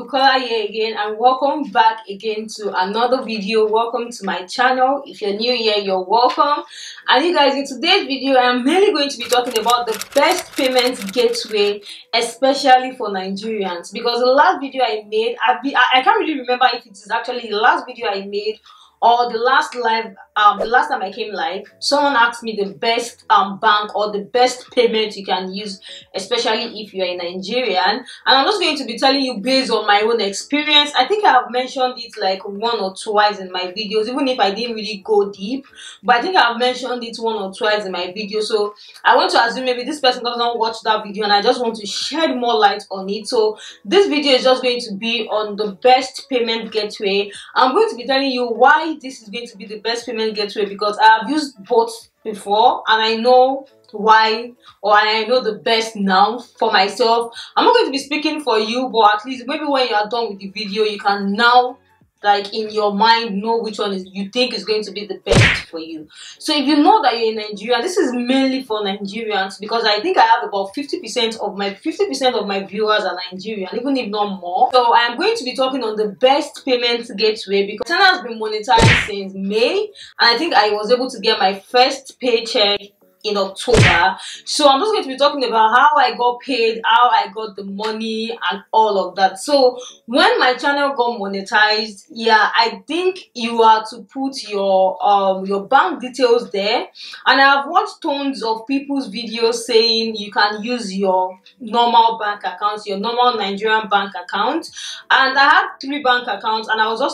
Bukola here again, and welcome back again to another video. Welcome to my channel. If you're new here, you're welcome. And you guys, in today's video I'm mainly going to be talking about the best payment gateway, especially for Nigerians, because the last video I made, I can't really remember if it is actually the last video I made or the last time I came live. Someone asked me the best bank or the best payment you can use, especially if you're a Nigerian, and I'm just going to be telling you based on my own experience. I think I've mentioned it like one or twice in my videos, even if I didn't really go deep, but I think I've mentioned it one or twice in my video. So I want to assume maybe this person doesn't watch that video and I just want to shed more light on it. So this video is just going to be on the best payment gateway. I'm going to be telling you why this is going to be the best payment gateway, because I have used both before and I know why, or I know the best now for myself. I'm not going to be speaking for you, but at least maybe when you are done with the video, you can now, like, in your mind know which one you think is going to be the best for you. So if you know that you're in Nigeria, this is mainly for Nigerians, because I think I have about 50% of my viewers are Nigerian, even if not more. So I'm going to be talking on the best payment gateway, because channel has been monetized since May, and I think I was able to get my first paycheck in October. So I'm just going to be talking about how I got paid, how I got the money, and all of that. So when my channel got monetized, yeah, I think you are to put your bank details there, and I've watched tons of people's videos saying you can use your normal bank account, your normal Nigerian bank account. And I had 3 bank accounts, and I was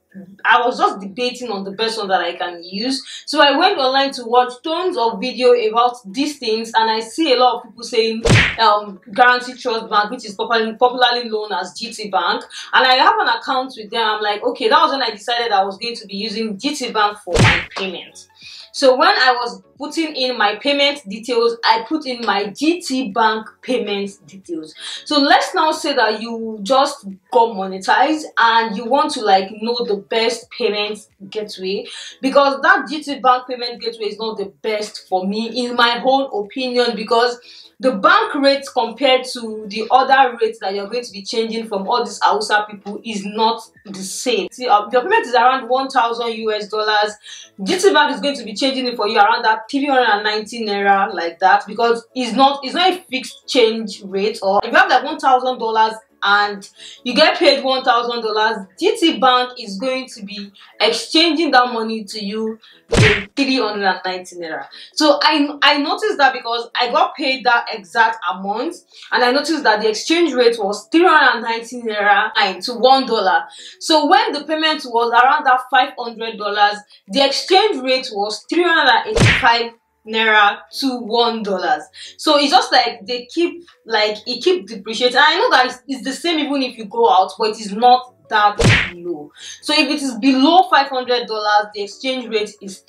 just debating on the best one that I can use. So I went online to watch tons of video about these things, and I see a lot of people saying Guaranty Trust Bank, which is popularly known as GT Bank, and I have an account with them. I'm like, okay, that was when I decided I was going to be using GT Bank for my payment. So when I was putting in my payment details, I put in my GT Bank payment details. So let's now say that you just got monetized and you want to know the best payment gateway, because that GT Bank payment gateway is not the best for me in my own opinion, because the bank rates compared to the other rates that you're going to be changing from all these Hausa people is not the same. See, your payment is around 1,000 US dollars. GT Bank is going to be changing it for you around that 390 naira, like that, because it's not a fixed change rate. Or if you have like $1,000 and you get paid $1,000, GT Bank is going to be exchanging that money to you in 390 naira. So I noticed that, because I got paid that exact amount, and I noticed that the exchange rate was 390 naira to $1. So when the payment was around that $500, the exchange rate was 385 naira to $1. So it's just like they keep depreciating. And I know that it's the same even if you go out, but it is not that low. So if it is below $500, the exchange rate is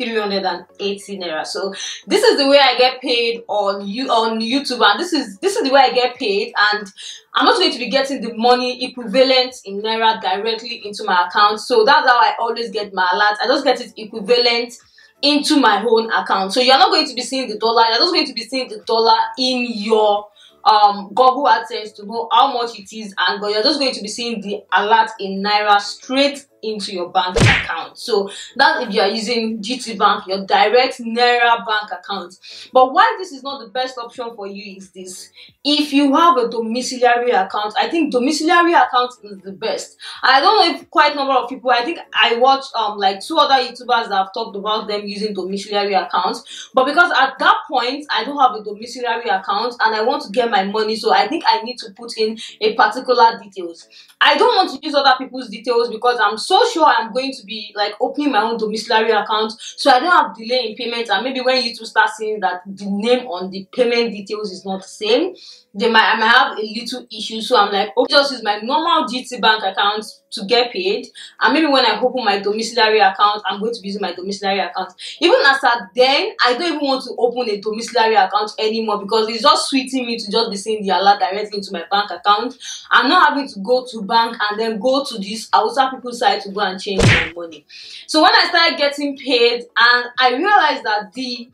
380 naira. So this is the way I get paid on YouTube, and this is the way I get paid, and I'm not going to be getting the money equivalent in naira directly into my account. So that's how I always get my alert. I just get it equivalent into my own account. So you're not going to be seeing the dollar, you're just going to be seeing the dollar in your Google AdSense to know how much it is, and you're just going to be seeing the alert in naira straight into your bank account. So that's if you are using GT Bank, your direct naira bank account. But why this is not the best option for you is this: if you have a domiciliary account, I think domiciliary account is the best. I don't know if quite a number of people, I think I watched like 2 other YouTubers that have talked about them using domiciliary accounts, but because at that point I don't have a domiciliary account and I want to get my money, so I think I need to put in a particular details. I don't want to use other people's details, because I'm so sure I'm going to be opening my own domiciliary account, so I don't have delay in payment. And maybe when YouTube start seeing that the name on the payment details is not the same, I might have a little issue. So I'm like, okay, just use my normal GT Bank account to get paid, and maybe when I open my domiciliary account, I'm going to be using my domiciliary account. Even as at then, I don't even want to open a domiciliary account anymore, because it's just sweeting me to just be seeing the alert directly into my bank account and not having to go to bank and then go to this outside people's side to go and change my money. So when I started getting paid, and I realized that the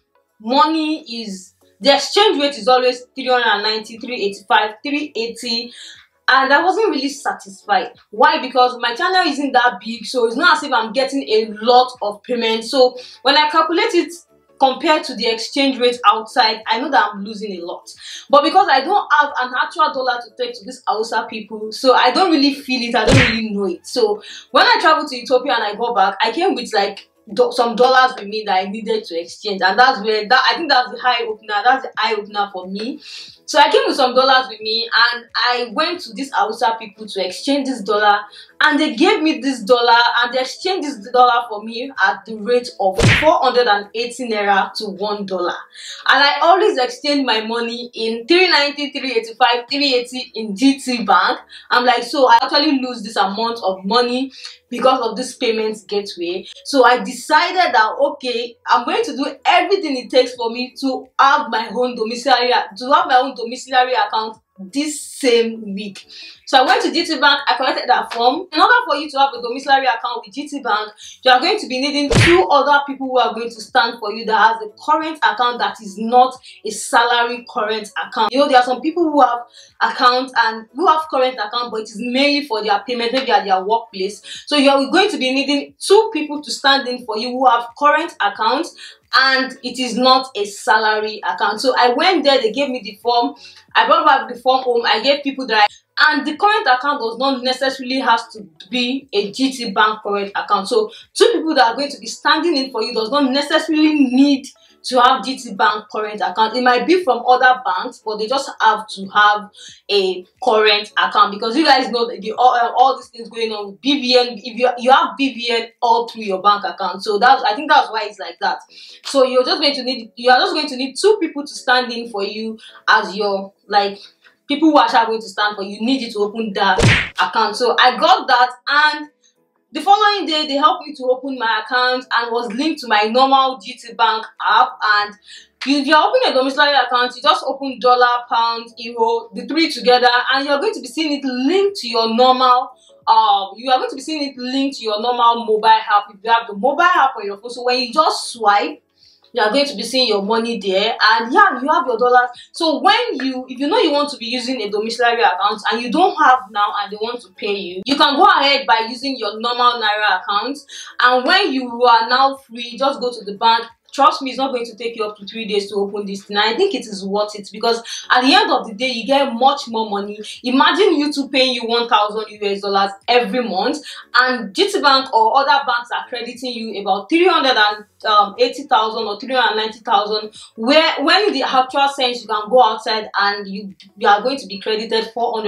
exchange rate is always 390, 385, 380, and I wasn't really satisfied. Why? Because my channel isn't that big, so it's not as if I'm getting a lot of payments. So when I calculate it compared to the exchange rate outside, I know that I'm losing a lot. But because I don't have an actual dollar to take to these Hausa people, so I don't really feel it, I don't really know it. So when I traveled to Ethiopia and I got back, I came with like some dollars with me that I needed to exchange, and that's where I think that's the eye opener for me. So I came with some dollars with me, and I went to these Hausa people to exchange this dollar, and they gave me this dollar, and they exchanged this dollar for me at the rate of 480 naira to $1. And I always exchange my money in 390, 385, 380 in GT Bank. I'm like, so I actually lose this amount of money because of this payments gateway. So I decided that okay, I'm going to do everything it takes for me to have my own domiciliary account this same week. So I went to GT Bank, I collected that form. In order for you to have a domiciliary account with GT Bank, you are going to be needing 2 other people who are going to stand for you that has a current account that is not a salary current account. You know, there are some people who have accounts and who have current account, but it is mainly for their payment, maybe at their workplace. So you are going to be needing 2 people to stand in for you who have current accounts, and it is not a salary account. So I went there, they gave me the form, I brought back the form home, I gave people that and the current account does not necessarily has to be a GT Bank current account. So 2 people that are going to be standing in for you does not necessarily need to have GT Bank current account. It might be from other banks, but they just have to have a current account, because you guys know that all these things going on with BVN. If you have BVN all through your bank account, so I think that's why it's like that. So you are just going to need 2 people to stand in for you as your people who are actually going to stand for you. Need you to open that account. So I got that, and the following day they helped me to open my account and was linked to my normal GT Bank app. And if you're opening a domiciliary account, you just open dollar, pound, euro, the 3 together, and you're going to be seeing it linked to your normal mobile app if you have the mobile app on your phone. So when you just swipe, you are going to be seeing your money there, and yeah, you have your dollars. So if you know you want to be using a domiciliary account and you don't have now and they want to pay you, you can go ahead by using your normal Naira account. And when you are now free, just go to the bank. Trust me, it's not going to take you up to 3 days to open this thing. I think it is worth it, because at the end of the day, you get much more money. Imagine YouTube paying you 1,000 US dollars every month, and GT Bank or other banks are crediting you about 380,000 or 390,000. Where when in the actual sense, you can go outside and you are going to be credited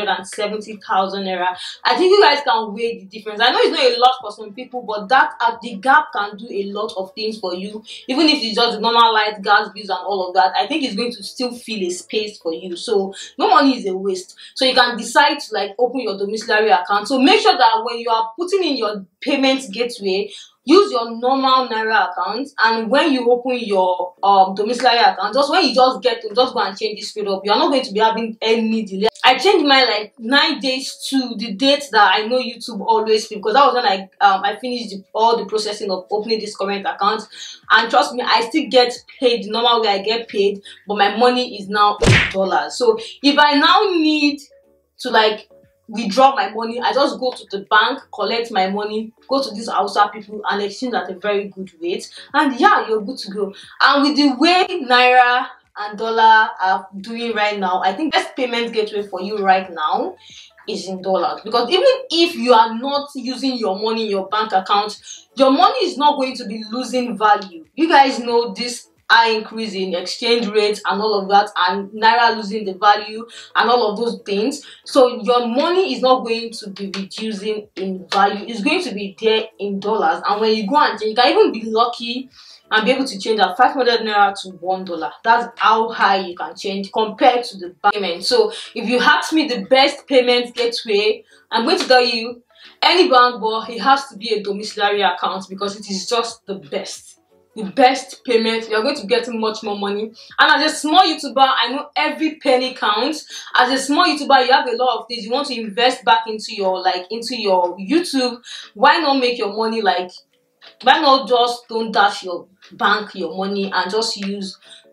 470,000 naira. I think you guys can weigh the difference. I know it's not a lot for some people, but that the gap can do a lot of things for you, even if it's just the normal light, gas bills and all of that. I think it's going to still fill a space for you. So no money is a waste. So you can decide to open your domiciliary account. So make sure that when you are putting in your payments gateway, use your normal Naira account, and when you open your domiciliary account, when you get to go and change this straight up. You are not going to be having any delay. I changed mine 9 days to the date that I know YouTube always pay, because that was when I finished all the processing of opening this current account. And trust me, I still get paid the normal way I get paid, but my money is now in dollars. So if I now need to withdraw my money, I just go to the bank, collect my money, go to these Hausa people and exchange at a very good rate, and yeah, you're good to go. And with the way Naira and dollar are doing right now, I think best payment gateway for you right now is in dollars, because even if you are not using your money in your bank account, your money is not going to be losing value. You guys know this high increase in exchange rates and all of that, and Naira losing the value and all of those things. So your money is not going to be reducing in value, it's going to be there in dollars. And when you go and change, you can even be lucky and be able to change that 500 naira to $1. That's how high you can change compared to the payment. So if you ask me the best payment gateway, I'm going to tell you any bank, but it has to be a domiciliary account, because it is just the best payment. You're going to be getting much more money. And as a small YouTuber, I know every penny counts. As a small YouTuber, you have a lot of things you want to invest back into your YouTube. Why not make your money why not just don't dash your bank your money and just use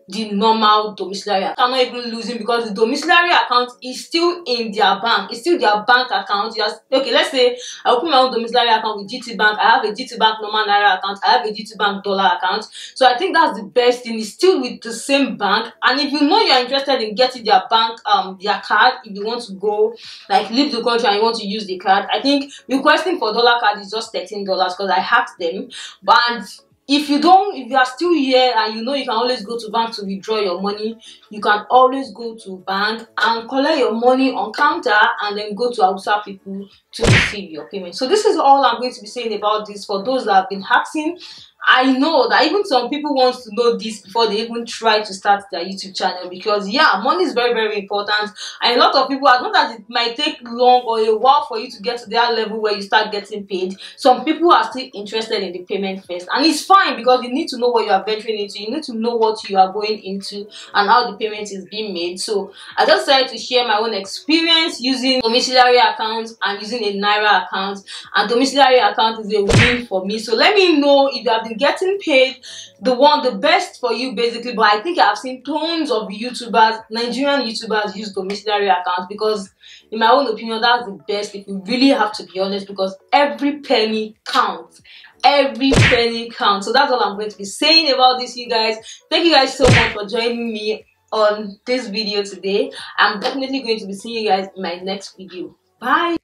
the normal domiciliary account. I'm not even losing because the domiciliary account is still in their bank. It's still their bank account. Okay, let's say I open my own domiciliary account with GT Bank. I have a GT Bank normal Naira account. I have a GT Bank dollar account. So I think that's the best thing. It's still with the same bank. And if you know you're interested in getting their bank, their card, if you want to go, like, leave the country and you want to use the card, I think requesting for dollar card is just $13 because I hacked them. But if you are still here and you know you can always go to bank to withdraw your money, you can always go to bank and collect your money on counter and then go to Hausa people to receive your payment. So this is all I'm going to be saying about this for those that have been asking. I know that even some people want to know this before they even try to start their YouTube channel, because yeah, money is very, very important. And a lot of people, as much as it might take long or a while for you to get to that level where you start getting paid, some people are still interested in the payment first. And it's fine, because you need to know what you are venturing into, you need to know what you are going into and how the payment is being made. So I just decided to share my own experience using domiciliary accounts and using a Naira account. And domiciliary account is a win for me. So let me know if you have been getting paid, the best for you basically. But I think I've seen tons of YouTubers, Nigerian YouTubers, use domiciliary accounts, because in my own opinion that's the best, if you really have to be honest, because every penny counts. Every penny counts. So that's all I'm going to be saying about this, you guys. Thank you guys so much for joining me on this video today. I'm definitely going to be seeing you guys in my next video. Bye.